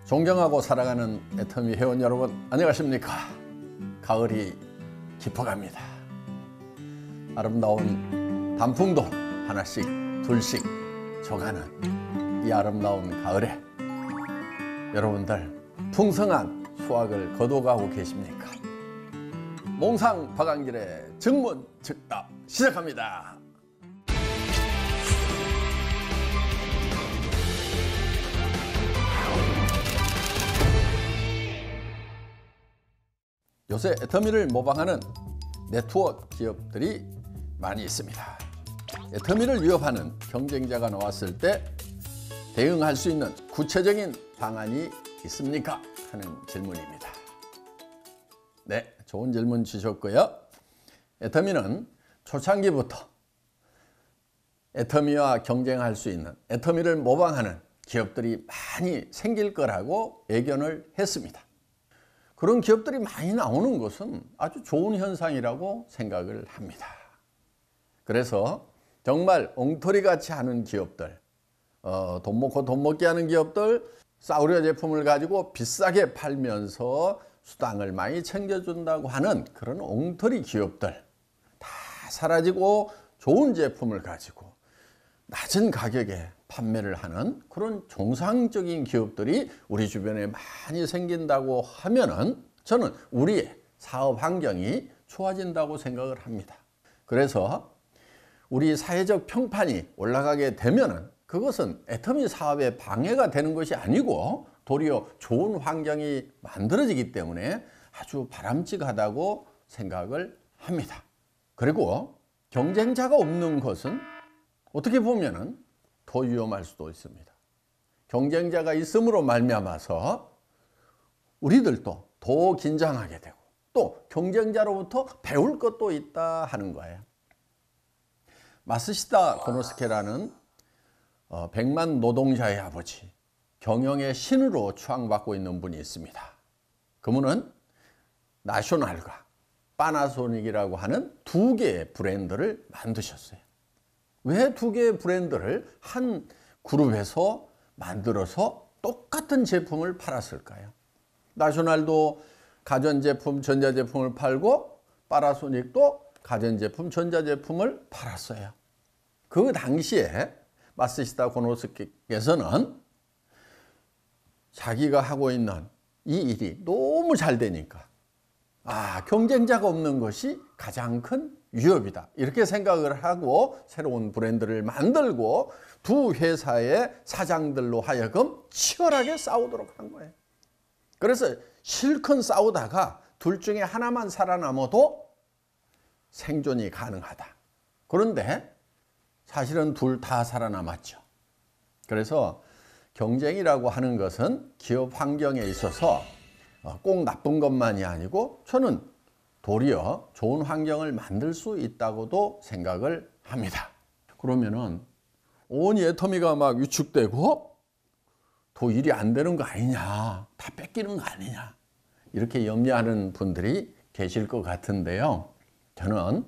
존경하고 사랑하는 애터미 회원 여러분, 안녕하십니까? 가을이 깊어갑니다. 아름다운 단풍도 하나씩 둘씩 져가는 이 아름다운 가을에 여러분들 풍성한 수확을 거둬가고 계십니까? 몽상 박한길의 증문즉답 시작합니다. 요새 애터미를 모방하는 네트워크 기업들이 많이 있습니다. 애터미를 위협하는 경쟁자가 나왔을 때 대응할 수 있는 구체적인 방안이 있습니까? 하는 질문입니다. 네, 좋은 질문 주셨고요. 애터미는 초창기부터 애터미와 경쟁할 수 있는, 애터미를 모방하는 기업들이 많이 생길 거라고 예견을 했습니다. 그런 기업들이 많이 나오는 것은 아주 좋은 현상이라고 생각을 합니다. 그래서 정말 엉터리같이 하는 기업들, 돈 먹고 돈 먹게 하는 기업들, 싸구려 제품을 가지고 비싸게 팔면서 수당을 많이 챙겨준다고 하는 그런 엉터리 기업들 다 사라지고 좋은 제품을 가지고 낮은 가격에 판매를 하는 그런 정상적인 기업들이 우리 주변에 많이 생긴다고 하면은 저는 우리의 사업 환경이 좋아진다고 생각을 합니다. 그래서 우리 사회적 평판이 올라가게 되면은 그것은 애터미 사업에 방해가 되는 것이 아니고 도리어 좋은 환경이 만들어지기 때문에 아주 바람직하다고 생각을 합니다. 그리고 경쟁자가 없는 것은 어떻게 보면은 더 위험할 수도 있습니다. 경쟁자가 있음으로 말미암아서 우리들도 더 긴장하게 되고 또 경쟁자로부터 배울 것도 있다 하는 거예요. 마쓰시다 고노스케라는 100만 노동자의 아버지, 경영의 신으로 추앙받고 있는 분이 있습니다. 그분은 나셔널과 파나소닉이라고 하는 두 개의 브랜드를 만드셨어요. 왜 두 개의 브랜드를 한 그룹에서 만들어서 똑같은 제품을 팔았을까요? 나셔널도 가전제품, 전자제품을 팔고 파나소닉도 가전제품, 전자제품을 팔았어요. 그 당시에 마쓰시다 고노스케께서는 자기가 하고 있는 이 일이 너무 잘 되니까 경쟁자가 없는 것이 가장 큰 위협이다 이렇게 생각을 하고 새로운 브랜드를 만들고 두 회사의 사장들로 하여금 치열하게 싸우도록 한 거예요. 그래서 실컷 싸우다가 둘 중에 하나만 살아남아도 생존이 가능하다. 그런데 사실은 둘 다 살아남았죠. 그래서 경쟁이라고 하는 것은 기업 환경에 있어서 꼭 나쁜 것만이 아니고 저는 도리어 좋은 환경을 만들 수 있다고도 생각을 합니다. 그러면은 온 애터미가 막 위축되고 더 일이 안 되는 거 아니냐, 다 뺏기는 거 아니냐 이렇게 염려하는 분들이 계실 것 같은데요. 저는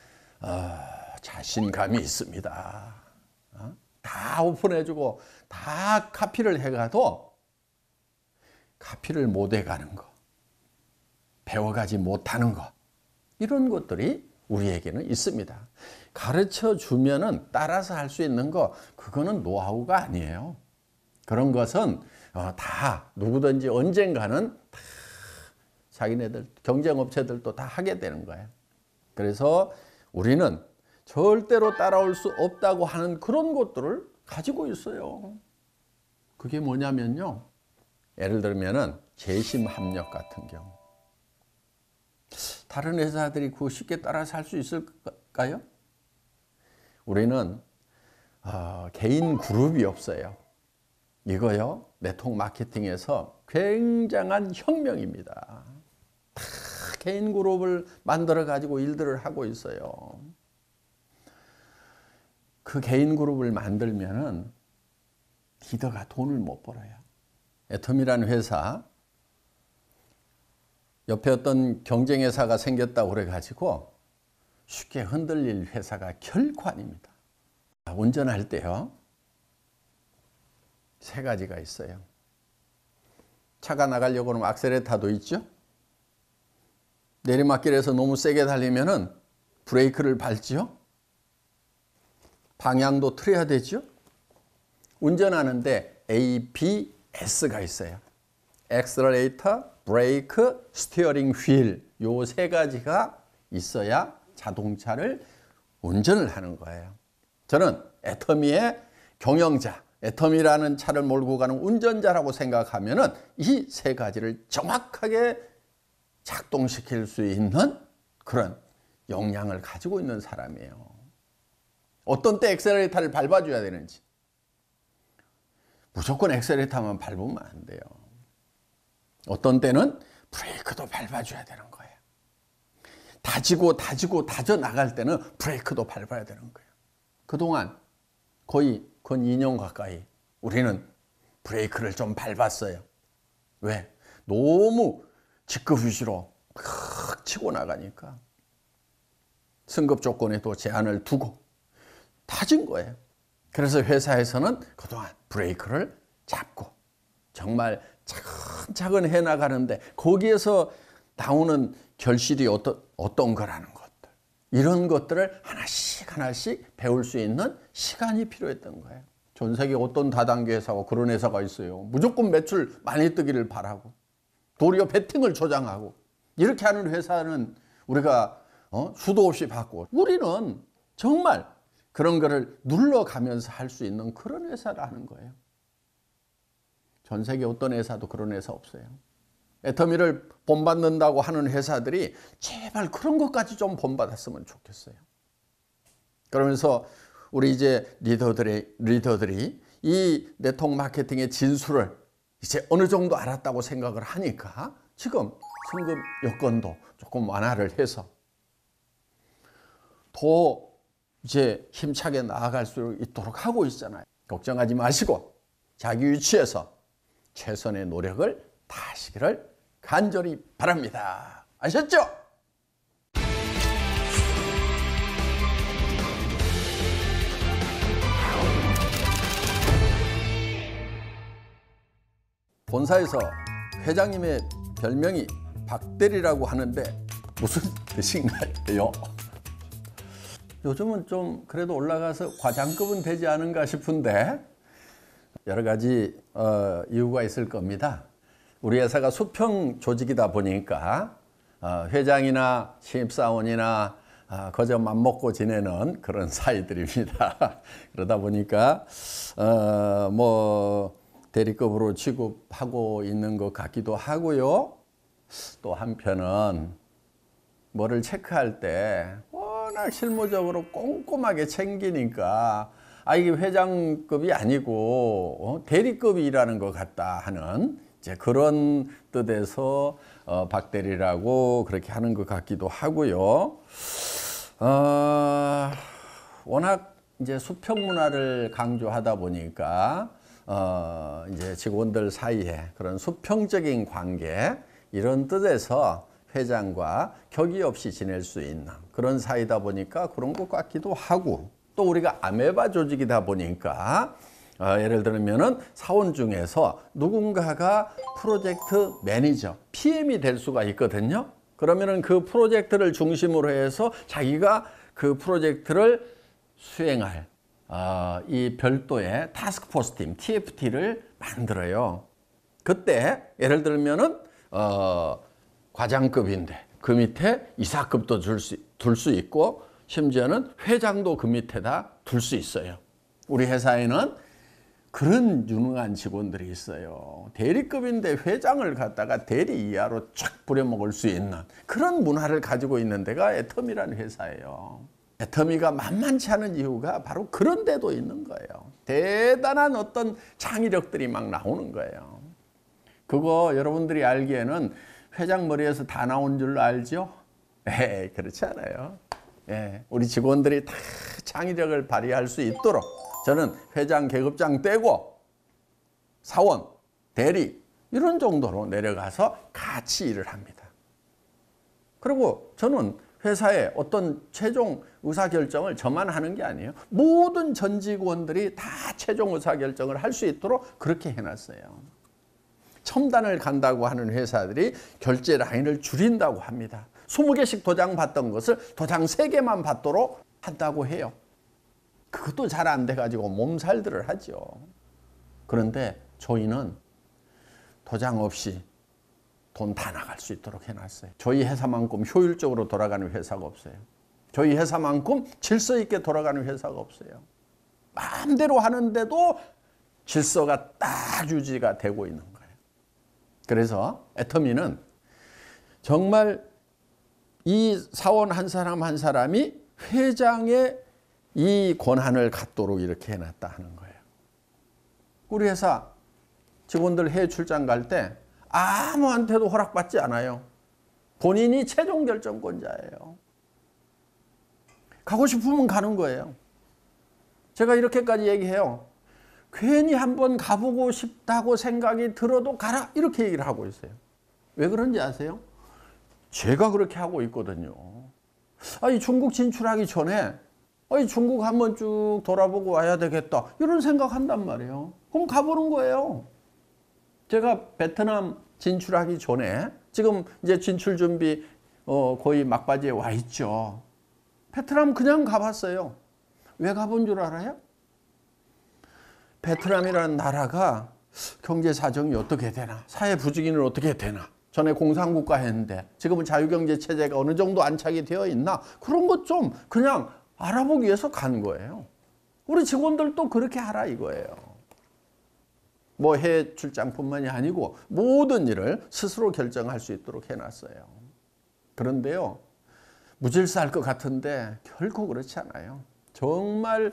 자신감이 있습니다. 다 오픈해주고 다 카피를 해가도 카피를 못 해가는 거, 배워가지 못하는 것, 이런 것들이 우리에게는 있습니다. 가르쳐 주면은 따라서 할 수 있는 거, 그거는 노하우가 아니에요. 그런 것은 다 누구든지 언젠가는 다 자기네들 경쟁업체들도 다 하게 되는 거예요. 그래서 우리는 절대로 따라올 수 없다고 하는 그런 것들을 가지고 있어요. 그게 뭐냐면요, 예를 들면은 재심 합력 같은 경우, 다른 회사들이 그거 쉽게 따라서 할 수 있을까요? 우리는 개인 그룹이 없어요. 이거요, 네트워크 마케팅에서 굉장한 혁명입니다. 다 개인 그룹을 만들어 가지고 일들을 하고 있어요. 그 개인 그룹을 만들면은 리더가 돈을 못 벌어요. 애터미라는 회사, 옆에 어떤 경쟁회사가 생겼다고 그래가지고 쉽게 흔들릴 회사가 결코 아닙니다. 운전할 때요, 세 가지가 있어요. 차가 나가려고 하면 악셀레타도 있죠. 내리막길에서 너무 세게 달리면은 브레이크를 밟지요. 방향도 틀어야 되죠. 운전하는데 ABS가 있어요. 액셀레이터, 브레이크, 스티어링 휠. 요 세 가지가 있어야 자동차를 운전을 하는 거예요. 저는 애터미의 경영자, 애터미라는 차를 몰고 가는 운전자라고 생각하면은 이 세 가지를 정확하게 작동시킬 수 있는 그런 역량을 가지고 있는 사람이에요. 어떤 때 엑셀레이터를 밟아줘야 되는지. 무조건 엑셀레이터만 밟으면 안 돼요. 어떤 때는 브레이크도 밟아줘야 되는 거예요. 다져 나갈 때는 브레이크도 밟아야 되는 거예요. 그동안 거의 건 2년 가까이 우리는 브레이크를 좀 밟았어요. 왜? 너무 직급유지로 막 치고 나가니까 승급 조건에도 제한을 두고 다진 거예요. 그래서 회사에서는 그동안 브레이크를 잡고 정말 차근차근 해나가는데 거기에서 나오는 결실이 어떤 거라는 것들, 이런 것들을 하나씩 배울 수 있는 시간이 필요했던 거예요. 전 세계 어떤 다단계 회사가 그런 회사가 있어요. 무조건 매출 많이 뜨기를 바라고 도리어 베팅을 조장하고 이렇게 하는 회사는 우리가 수도 없이 받고, 우리는 정말 그런 거를 눌러가면서 할 수 있는 그런 회사라는 거예요. 전 세계 어떤 회사도 그런 회사 없어요. 애터미를 본받는다고 하는 회사들이 제발 그런 것까지 좀 본받았으면 좋겠어요. 그러면서 우리 이제 리더들이 이 네트워크 마케팅의 진수를 이제 어느 정도 알았다고 생각을 하니까 지금 승급 여건도 조금 완화를 해서 더 이제 힘차게 나아갈 수 있도록 하고 있잖아요. 걱정하지 마시고 자기 위치에서 최선의 노력을 다하시기를 간절히 바랍니다. 아셨죠? 본사에서 회장님의 별명이 박대리라고 하는데 무슨 뜻인가요? 요즘은 좀 그래도 올라가서 과장급은 되지 않은가 싶은데 여러 가지 이유가 있을 겁니다. 우리 회사가 수평 조직이다 보니까 회장이나 신입사원이나 거저 맘먹고 지내는 그런 사이들입니다. 그러다 보니까 뭐 대리급으로 취급하고 있는 것 같기도 하고요. 또 한편은 뭐를 체크할 때 워낙 실무적으로 꼼꼼하게 챙기니까 이게 회장급이 아니고 대리급이라는 것 같다 하는 이제 그런 뜻에서 박대리라고 그렇게 하는 것 같기도 하고요. 워낙 이제 수평 문화를 강조하다 보니까 이제 직원들 사이에 그런 수평적인 관계, 이런 뜻에서 회장과 격의 없이 지낼 수 있는 그런 사이다 보니까 그런 것 같기도 하고, 또 우리가 아메바 조직이다 보니까 예를 들면은 사원 중에서 누군가가 프로젝트 매니저, PM이 될 수가 있거든요. 그러면은 그 프로젝트를 중심으로 해서 자기가 그 프로젝트를 수행할 이 별도의 타스크포스 팀, TFT를 만들어요. 그때 예를 들면은 과장급인데 그 밑에 이사급도 둘 수 있고 심지어는 회장도 그 밑에다 둘 수 있어요. 우리 회사에는 그런 유능한 직원들이 있어요. 대리급인데 회장을 갖다가 대리 이하로 쫙 부려먹을 수 있는 그런 문화를 가지고 있는 데가 애터미라는 회사예요. 애터미가 만만치 않은 이유가 바로 그런 데도 있는 거예요. 대단한 어떤 창의력들이 막 나오는 거예요. 그거 여러분들이 알기에는 회장 머리에서 다 나온 줄 알죠? 에이, 그렇지 않아요. 예, 우리 직원들이 다 창의력을 발휘할 수 있도록 저는 회장 계급장 떼고 사원, 대리 이런 정도로 내려가서 같이 일을 합니다. 그리고 저는 회사의 어떤 최종 의사결정을 저만 하는 게 아니에요. 모든 전 직원들이 다 최종 의사결정을 할 수 있도록 그렇게 해놨어요. 첨단을 간다고 하는 회사들이 결제 라인을 줄인다고 합니다. 20개씩 도장 받던 것을 도장 3개만 받도록 한다고 해요. 그것도 잘 안 돼가지고 몸살들을 하죠. 그런데 저희는 도장 없이 돈 다 나갈 수 있도록 해놨어요. 저희 회사만큼 효율적으로 돌아가는 회사가 없어요. 저희 회사만큼 질서 있게 돌아가는 회사가 없어요. 마음대로 하는데도 질서가 딱 유지가 되고 있는 거예요. 그래서 애터미는 정말 이 사원 한 사람 한 사람이 회장의 이 권한을 갖도록 이렇게 해놨다 하는 거예요. 우리 회사 직원들 해외 출장 갈 때 아무한테도 허락받지 않아요. 본인이 최종 결정권자예요. 가고 싶으면 가는 거예요. 제가 이렇게까지 얘기해요. 괜히 한번 가보고 싶다고 생각이 들어도 가라 이렇게 얘기를 하고 있어요. 왜 그런지 아세요? 제가 그렇게 하고 있거든요. 아니 중국 진출하기 전에 중국 한번 쭉 돌아보고 와야 되겠다 이런 생각한단 말이에요. 그럼 가보는 거예요. 제가 베트남 진출하기 전에 지금 이제 진출 준비 거의 막바지에 와 있죠. 베트남 그냥 가봤어요. 왜 가본 줄 알아요? 베트남이라는 나라가 경제 사정이 어떻게 되나, 사회 부주기는 어떻게 되나. 전에 공산국가 했는데 지금은 자유경제 체제가 어느 정도 안착이 되어 있나, 그런 것 좀 그냥 알아보기 위해서 간 거예요. 우리 직원들도 그렇게 하라 이거예요. 뭐 해외 출장뿐만이 아니고 모든 일을 스스로 결정할 수 있도록 해놨어요. 그런데요, 무질서할 것 같은데 결코 그렇지 않아요. 정말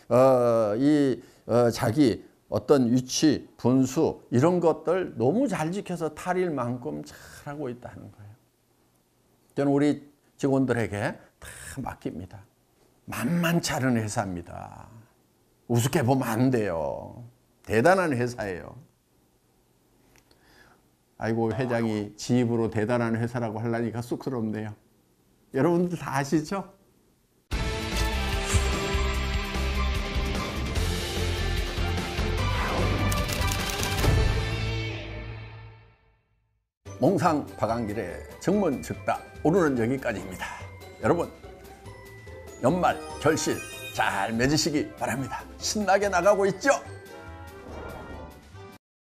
자기 어떤 위치, 분수 이런 것들 너무 잘 지켜서 탈일 만큼 잘하고 있다는 거예요. 저는 우리 직원들에게 다 맡깁니다. 만만치 않은 회사입니다. 우습게 보면 안 돼요. 대단한 회사예요. 아이고, 회장이 지 입으로 대단한 회사라고 하려니까 쑥스럽네요. 여러분들 다 아시죠? 몽상 박한길의 정문즉답, 오늘은 여기까지입니다. 여러분, 연말 결실 잘 맺으시기 바랍니다. 신나게 나가고 있죠?